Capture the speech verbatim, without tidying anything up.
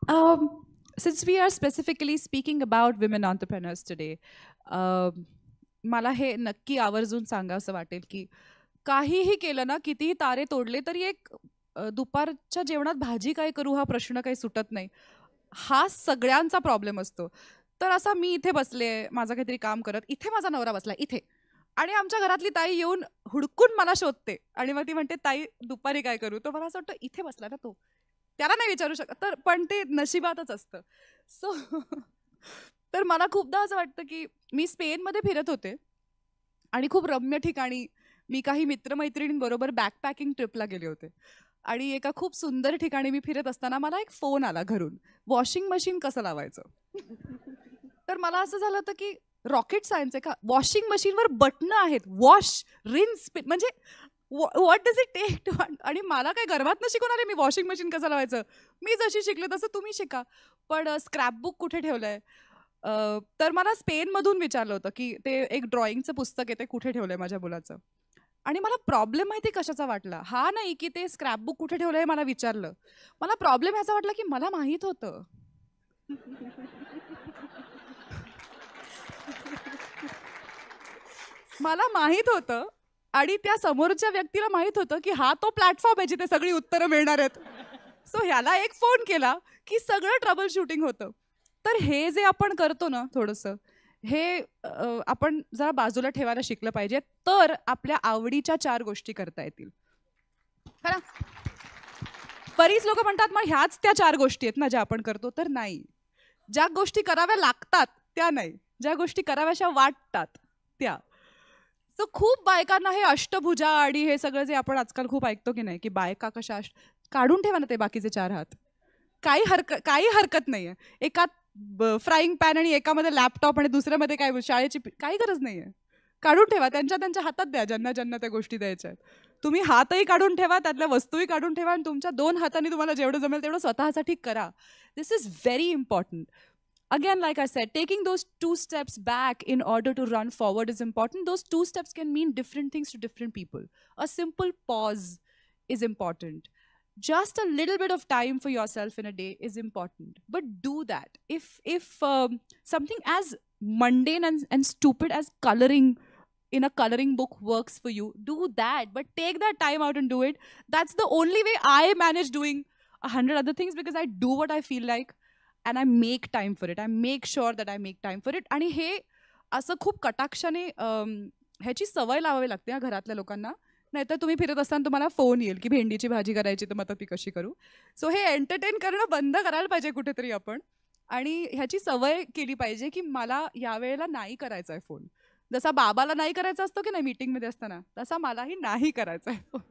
Um, since we are specifically speaking about women entrepreneurs today, um, मला हे नक्की आवर्जून सांगावसं वाटेल की काहीही केलं ना, कितीही तारे तोडले तरी एक अ, दुपारच्या जेवणात भाजी काय करू हा प्रश्न काही सुटत नाही. हा सगळ्यांचा प्रॉब्लेम असतो. तर असा मी इथे बसले, माझं काहीतरी काम करत, इथे माझा नवरा बसलाय इथे. आणि आमच्या घरातली ताई येऊन हुडकून मला शोधते आणि मग ती म्हणते, "ताई दुपारी काय करू?" तर मला असं वाटतं इथे बसला ना तो. त्याला नाही विचारू शकत. तर पण ते नशिबातच असतं. सो तर मला खूपदा असं वाटतं, की मी स्पेनमध्ये फिरत होते आणि खूप रम्य ठिकाणी मी काही मित्र-मैत्रिणींबरोबर बॅकपॅकिंग ट्रिपला गेले होते. आणि एका खूप सुंदर ठिकाणी मी फिरत असताना मला एक फोन आला घरून, वॉशिंग मशीन कसं लावायचं? तर मला असं झालं होतं, की रॉकेट सायन्स आहे का? वॉशिंग मशीनवर बटणं आहेत. वॉश, रिन्स, स्पिन म्हणजे what does it take to आणि मला काय गर्भातनं शिकून आले मी वॉशिंग मशीन कसं लावायचं? मी जशी शिकले तसं तुम्ही शिका. पण स्क्रॅपबुक कुठे ठेवलंय? अ, तर मला स्पेनमधून विचारलं होतं, की ते एक ड्रॉइंगचं पुस्तक आहे ते कुठे ठेवलंय माझ्या मुलाचं? आणि मला प्रॉब्लेम माहिती कशाचा वाटला? हा नाही, की ते स्क्रॅपबुक कुठे ठेवलंय मला विचारलं. मला प्रॉब्लेम ह्याचा वाटला, की मला माहीत होतं. मला माहीत होतं आणि त्या समोरच्या व्यक्तीला माहीत होतं, की हा तो प्लॅटफॉर्म आहे जिथे सगळी उत्तरं मिळणार आहेत. सो ह्याला एक फोन केला, की सगळं ट्रबल शूटिंग होतं. तर हे जे आपण करतो ना थोडंसं, हे अ, आपण जरा बाजूला ठेवायला शिकलं पाहिजे. तर आपल्या आवडीच्या चार गोष्टी करता येतील. है ना? बरीच लोकं म्हणतात, मग ह्याच त्या चार गोष्टी आहेत ना ज्या आपण करतो. तर नाही. ज्या गोष्टी कराव्या लागतात त्या नाही. ज्या गोष्टी कराव्याशा वाटतात त्या. सो खूप बायकांना हे अष्टभुजा आणि हे सगळं जे आपण आजकाल खूप ऐकतो की नाही, की बायका कशा अष्ट काढून ठेवा ना ते बाकीचे चार हात. काही हरकत काही हरकत नाहीये. एकात फ्राईंग पॅन आणि एकामध्ये लॅपटॉप आणि दुसऱ्यामध्ये काय शाळेची पी- काही गरज नाहीये. काढून ठेवा. त्यांच्या त्यांच्या हातात द्या ज्यांना ज्यांना त्या गोष्टी द्यायच्या आहेत. तुम्ही हातही काढून ठेवा, त्यातल्या वस्तूही काढून ठेवा आणि तुमच्या दोन हातांनी तुम्हाला जेवढं जमेल तेवढं स्वतःसाठी करा. This is very important. Again, like I said, taking those two steps back in order to run forward is important. Those two steps can mean different things to different people. A simple pause is important. Just a little bit of time for yourself in a day is important. But do that. If if um, something as mundane and, and stupid as coloring in a coloring book works for you, do that. But take that time out and do it. That's the only way I manage doing a hundred other things because I do what I feel like and I make time for it. I make sure that I make time for it. आणि हे असं खूप कटाक्षाने अम, ह्याची सवय लावावी लागते या घरातल्या लोकांना. नाहीतर तुम्ही फिरत असताना तुम्हाला फोन येईल की भेंडीची भाजी करायची तर मग आता ती कशी करू. सो हे एंटरटेन करणं बंद करायला पाहिजे कुठेतरी आपण. आणि ह्याची सवय केली पाहिजे की मला यावेळेला नाही करायचा आहे फोन. जसा बाबाला नाही करायचा असतो की नाही मीटिंगमध्ये असताना, तसा मलाही नाही करायचा आहे फोन.